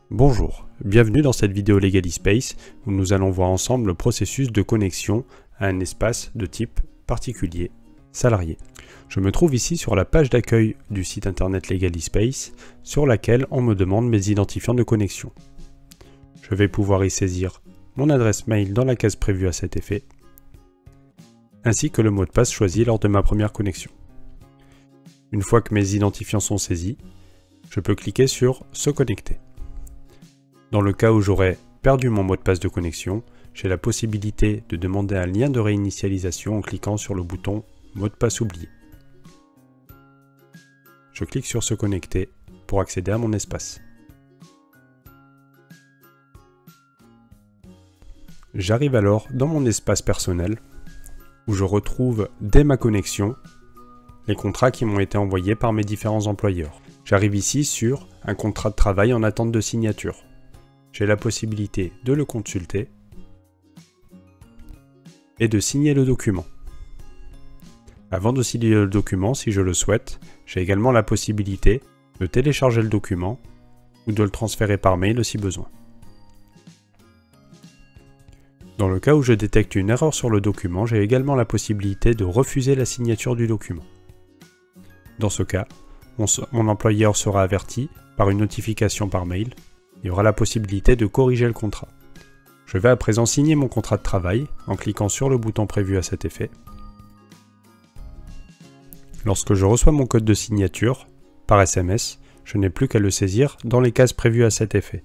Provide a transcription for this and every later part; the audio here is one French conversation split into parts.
Bonjour, bienvenue dans cette vidéo LegaliSpace où nous allons voir ensemble le processus de connexion à un espace de type particulier salarié. Je me trouve ici sur la page d'accueil du site internet LegaliSpace sur laquelle on me demande mes identifiants de connexion. Je vais pouvoir y saisir mon adresse mail dans la case prévue à cet effet, ainsi que le mot de passe choisi lors de ma première connexion. Une fois que mes identifiants sont saisis, je peux cliquer sur « Se connecter ». Dans le cas où j'aurais perdu mon mot de passe de connexion, j'ai la possibilité de demander un lien de réinitialisation en cliquant sur le bouton « Mot de passe oublié ». Je clique sur « Se connecter » pour accéder à mon espace. J'arrive alors dans mon espace personnel où je retrouve dès ma connexion les contrats qui m'ont été envoyés par mes différents employeurs. J'arrive ici sur un contrat de travail en attente de signature. J'ai la possibilité de le consulter et de signer le document. Avant de signer le document, si je le souhaite, j'ai également la possibilité de télécharger le document ou de le transférer par mail si besoin. Dans le cas où je détecte une erreur sur le document, j'ai également la possibilité de refuser la signature du document. Dans ce cas, mon employeur sera averti par une notification par mail. Il y aura la possibilité de corriger le contrat. Je vais à présent signer mon contrat de travail en cliquant sur le bouton prévu à cet effet. Lorsque je reçois mon code de signature par SMS, je n'ai plus qu'à le saisir dans les cases prévues à cet effet.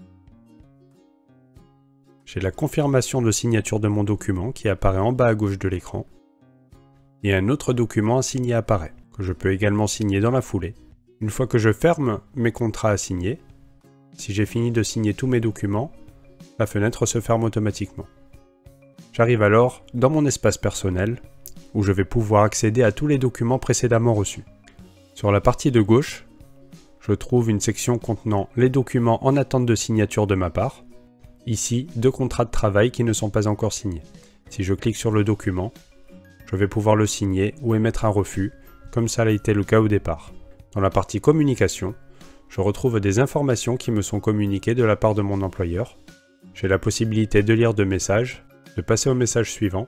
J'ai la confirmation de signature de mon document qui apparaît en bas à gauche de l'écran et un autre document à signer apparaît, que je peux également signer dans la foulée. Une fois que je ferme mes contrats à signer, si j'ai fini de signer tous mes documents, la fenêtre se ferme automatiquement. J'arrive alors dans mon espace personnel où je vais pouvoir accéder à tous les documents précédemment reçus. Sur la partie de gauche, je trouve une section contenant les documents en attente de signature de ma part. Ici, 2 contrats de travail qui ne sont pas encore signés. Si je clique sur le document, je vais pouvoir le signer ou émettre un refus, comme ça a été le cas au départ. Dans la partie communication, je retrouve des informations qui me sont communiquées de la part de mon employeur. J'ai la possibilité de lire 2 messages, de passer au message suivant.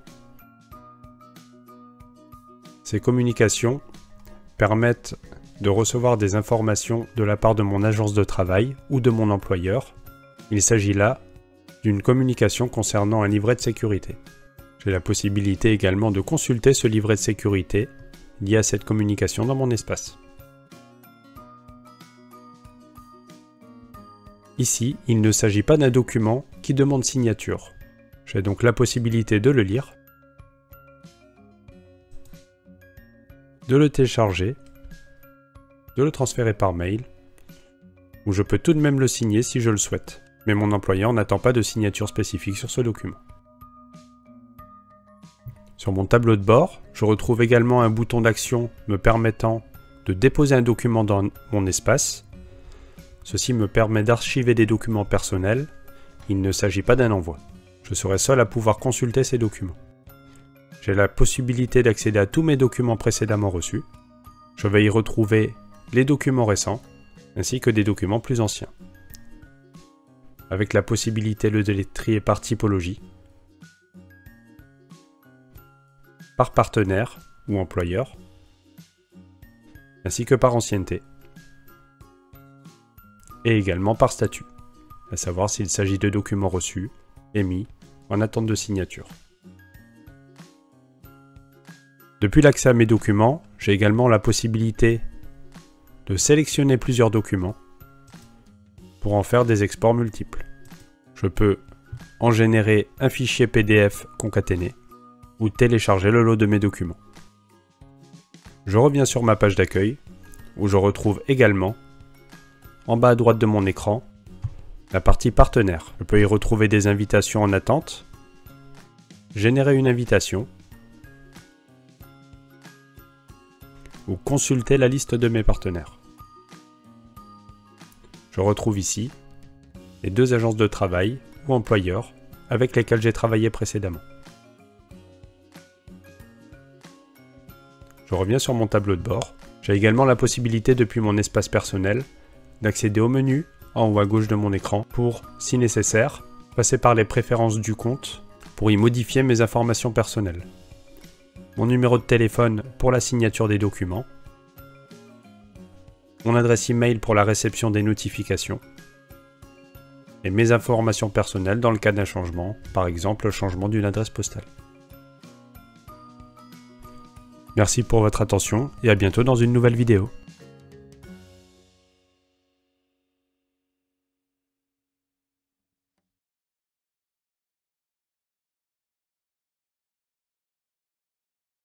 Ces communications permettent de recevoir des informations de la part de mon agence de travail ou de mon employeur. Il s'agit là d'une communication concernant un livret de sécurité. J'ai la possibilité également de consulter ce livret de sécurité lié à cette communication dans mon espace. Ici, il ne s'agit pas d'un document qui demande signature. J'ai donc la possibilité de le lire, de le télécharger, de le transférer par mail, ou je peux tout de même le signer si je le souhaite. Mais mon employeur n'attend pas de signature spécifique sur ce document. Sur mon tableau de bord, je retrouve également un bouton d'action me permettant de déposer un document dans mon espace. Ceci me permet d'archiver des documents personnels. Il ne s'agit pas d'un envoi. Je serai seul à pouvoir consulter ces documents. J'ai la possibilité d'accéder à tous mes documents précédemment reçus. Je vais y retrouver les documents récents, ainsi que des documents plus anciens, avec la possibilité de les trier par typologie, par partenaire ou employeur, ainsi que par ancienneté, et également par statut, à savoir s'il s'agit de documents reçus, émis, en attente de signature. Depuis l'accès à mes documents, j'ai également la possibilité de sélectionner plusieurs documents pour en faire des exports multiples. Je peux en générer un fichier PDF concaténé ou télécharger le lot de mes documents. Je reviens sur ma page d'accueil où je retrouve également, en bas à droite de mon écran, la partie partenaire. Je peux y retrouver des invitations en attente, générer une invitation ou consulter la liste de mes partenaires. Je retrouve ici les 2 agences de travail ou employeurs avec lesquels j'ai travaillé précédemment. Je reviens sur mon tableau de bord. J'ai également la possibilité depuis mon espace personnel d'accéder au menu en haut à gauche de mon écran pour, si nécessaire, passer par les préférences du compte pour y modifier mes informations personnelles. Mon numéro de téléphone pour la signature des documents, mon adresse email pour la réception des notifications, et mes informations personnelles dans le cas d'un changement, par exemple le changement d'une adresse postale. Merci pour votre attention et à bientôt dans une nouvelle vidéo.